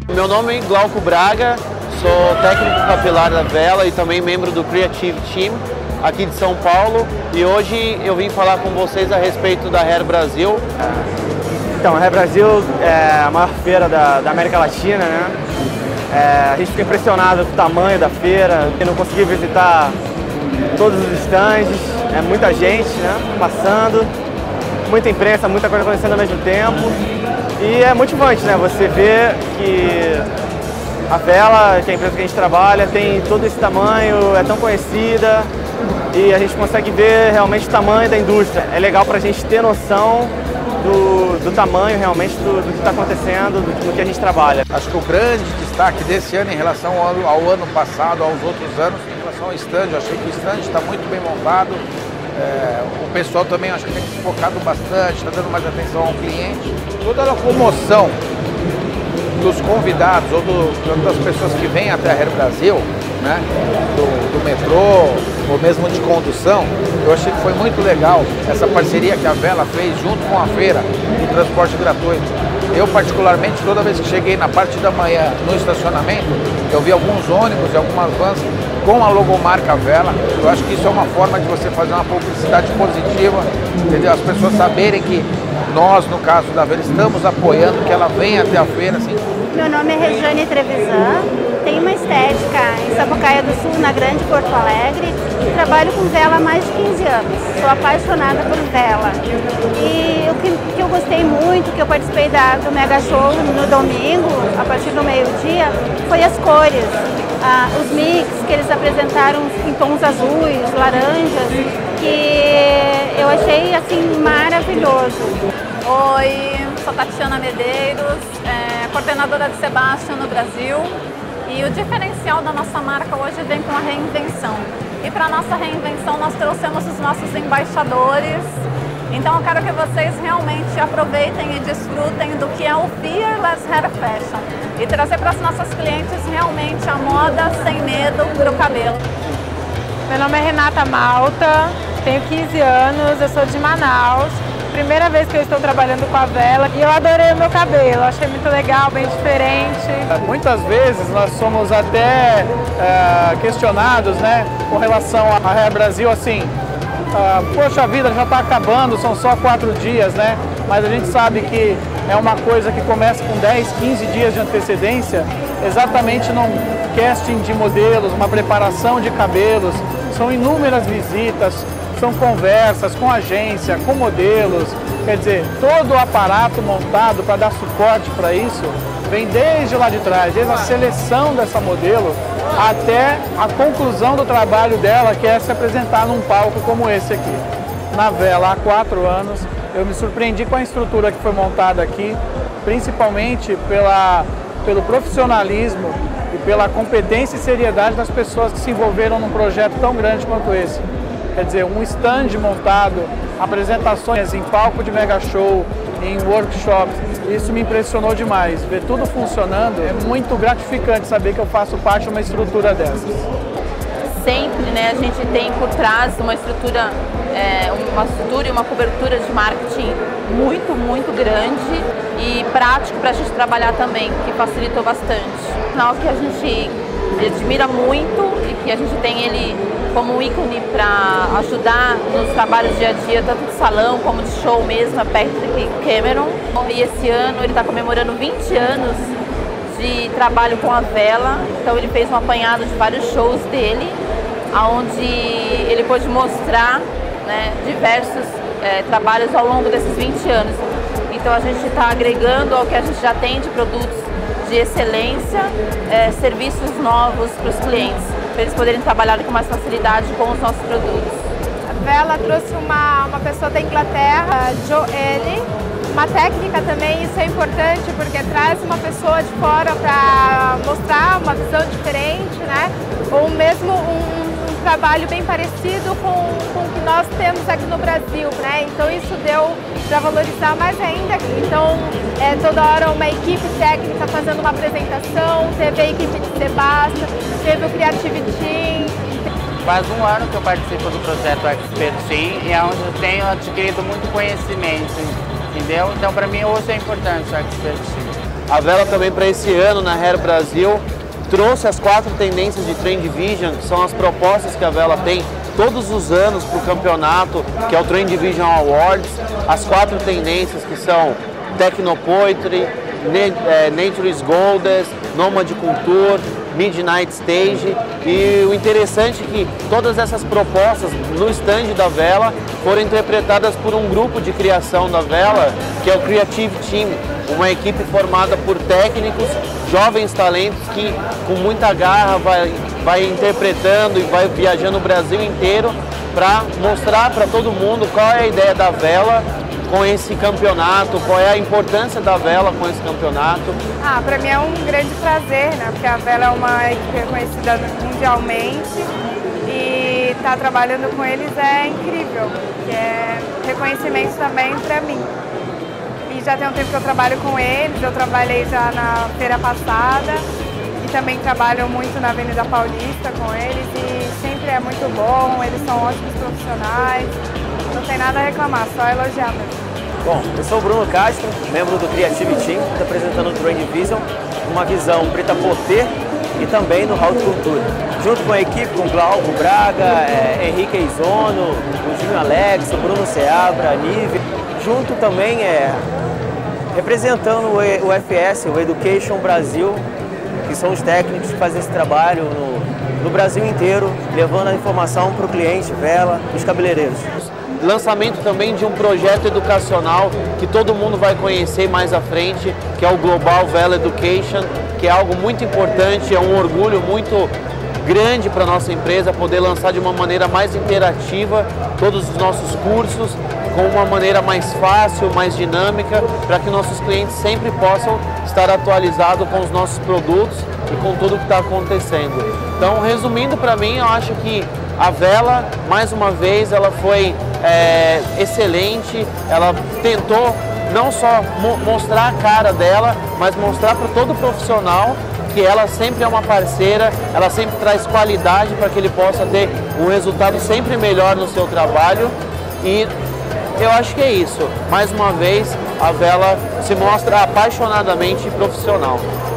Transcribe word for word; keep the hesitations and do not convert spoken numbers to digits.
Meu nome é Glauco Braga, sou técnico capilar da vela e também membro do Creative Team aqui de São Paulo, e hoje eu vim falar com vocês a respeito da Hair Brasil. Então, a Hair Brasil é a maior feira da, da América Latina, né? É, a gente fica impressionado com o tamanho da feira, eu não consegui visitar todos os estandes, é muita gente, né, passando, muita imprensa, muita coisa acontecendo ao mesmo tempo, e é motivante, né, você vê que a vela, que é a empresa que a gente trabalha, tem todo esse tamanho, é tão conhecida, e a gente consegue ver realmente o tamanho da indústria. É legal para a gente ter noção do, do tamanho realmente do, do que está acontecendo, do, do que a gente trabalha. Acho que o grande destaque desse ano em relação ao, ao ano passado, aos outros anos, em relação ao stand, eu achei que o stand está muito bem montado. É, o pessoal também acho que tem se focado bastante, está dando mais atenção ao cliente. Toda a locomoção dos convidados ou do, das pessoas que vêm até a Hair Brasil, né, do, do metrô ou mesmo de condução, eu achei que foi muito legal essa parceria que a Vela fez junto com a feira do transporte gratuito. Eu particularmente, toda vez que cheguei na parte da manhã no estacionamento, eu vi alguns ônibus e algumas vans com a logomarca Vela. Eu acho que isso é uma forma de você fazer uma publicidade positiva, entendeu? As pessoas saberem que nós, no caso da Vela, estamos apoiando que ela venha até a feira. Assim. Meu nome é Regiane Trevisan, tenho uma estética em Sapucaia do Sul, na Grande Porto Alegre, e trabalho com vela há mais de quinze anos. Sou apaixonada por vela. E o que, que eu gostei muito, que eu participei da, do Mega Show no domingo, a partir do meio-dia, foi as cores, ah, os mix que eles apresentaram em tons azuis, laranjas, que eu achei assim maravilhoso. Oi, sou Tatiana Medeiros, é, coordenadora de Sebastian no Brasil, e o diferencial da nossa marca hoje vem com a reinvenção. E para a nossa reinvenção nós trouxemos os nossos embaixadores, então eu quero que vocês realmente aproveitem e desfrutem do que é o Fearless Hair Fashion e trazer para as nossas clientes realmente a moda sem medo para o cabelo. Meu nome é Renata Malta, tenho quinze anos, eu sou de Manaus. Primeira vez que eu estou trabalhando com a vela e eu adorei o meu cabelo, achei muito legal, bem diferente. Muitas vezes nós somos até é, questionados, né, com relação à Hair Brasil, assim, ah, poxa vida, já está acabando, são só quatro dias, né, mas a gente sabe que é uma coisa que começa com dez, quinze dias de antecedência, exatamente num casting de modelos, uma preparação de cabelos, são inúmeras visitas, são conversas com agência, com modelos, quer dizer, todo o aparato montado para dar suporte para isso vem desde lá de trás, desde a seleção dessa modelo até a conclusão do trabalho dela, que é se apresentar num palco como esse aqui. Na Vela, há quatro anos, eu me surpreendi com a estrutura que foi montada aqui, principalmente pela, pelo profissionalismo e pela competência e seriedade das pessoas que se envolveram num projeto tão grande quanto esse. Quer dizer, um stand montado, apresentações em palco de mega show, em workshops, isso me impressionou demais. Ver tudo funcionando é muito gratificante saber que eu faço parte de uma estrutura dessas. Sempre, né, a gente tem por trás uma estrutura, é, uma estrutura e uma cobertura de marketing muito, muito grande e prático para a gente trabalhar também, que facilitou bastante. Sinal que a gente admira muito e que a gente tem ele como um ícone para ajudar nos trabalhos dia a dia, tanto de salão como de show mesmo, a Patrick Cameron. E esse ano ele está comemorando vinte anos de trabalho com a vela, então ele fez um apanhado de vários shows dele, onde ele pôde mostrar, né, diversos é, trabalhos ao longo desses vinte anos. Então a gente está agregando ao que a gente já tem de produtos de excelência, é, serviços novos para os clientes, para eles poderem trabalhar com mais facilidade com os nossos produtos. A Vela trouxe uma, uma pessoa da Inglaterra, Joelle, uma técnica também, isso é importante porque traz uma pessoa de fora para mostrar uma visão diferente, né? Ou mesmo um trabalho bem parecido com, com o que nós temos aqui no Brasil, né? Então isso deu para valorizar mais ainda. Então é toda hora uma equipe técnica fazendo uma apresentação, teve a equipe de Sebastian, teve o Creative Team. Faz um ano que eu participo do projeto Expert Team e é onde eu tenho adquirido muito conhecimento, entendeu? Então para mim hoje é importante o Expert Team. A Vela também para esse ano na Hair Brasil trouxe as quatro tendências de Trend Vision, que são as propostas que a Vela tem todos os anos para o campeonato, que é o Trend Vision Awards. As quatro tendências que são Techno Poetry, Nature is Goldest, Nomad Culture, Midnight Stage. E o interessante é que todas essas propostas no stand da Vela foram interpretadas por um grupo de criação da Vela, que é o Creative Team, uma equipe formada por técnicos, jovens talentos que com muita garra vai, vai interpretando e vai viajando o Brasil inteiro para mostrar para todo mundo qual é a ideia da Vela com esse campeonato, qual é a importância da Vela com esse campeonato. Ah, para mim é um grande prazer, né? Porque a Vela é uma equipe reconhecida mundialmente e estar trabalhando com eles é incrível, que é reconhecimento também para mim. E já tem um tempo que eu trabalho com eles, eu trabalhei já na feira passada e também trabalho muito na Avenida Paulista com eles e sempre é muito bom, eles são ótimos profissionais, não tem nada a reclamar, só elogiar mesmo. Bom, eu sou o Bruno Castro, membro do Creative Team, representando o Trend Vision, uma visão preta por ter e também no Hall de Cultura. Junto com a equipe, com Glauco Braga, é, Henrique Eizono, o Júnior Alex, o Bruno Seabra, a Nive. Junto também é representando o F S, o Education Brasil, que são os técnicos que fazem esse trabalho no, no Brasil inteiro, levando a informação para o cliente, Vela, os cabeleireiros. Lançamento também de um projeto educacional que todo mundo vai conhecer mais à frente, que é o Global Vela Education, que é algo muito importante, é um orgulho muito grande para a nossa empresa poder lançar de uma maneira mais interativa todos os nossos cursos, com uma maneira mais fácil, mais dinâmica, para que nossos clientes sempre possam estar atualizados com os nossos produtos e com tudo que está acontecendo. Então, resumindo para mim, eu acho que a Vela, mais uma vez, ela foi é, excelente, ela tentou não só mo mostrar a cara dela, mas mostrar para todo profissional que ela sempre é uma parceira, ela sempre traz qualidade para que ele possa ter um resultado sempre melhor no seu trabalho. E eu acho que é isso. Mais uma vez, a Vela se mostra apaixonadamente profissional.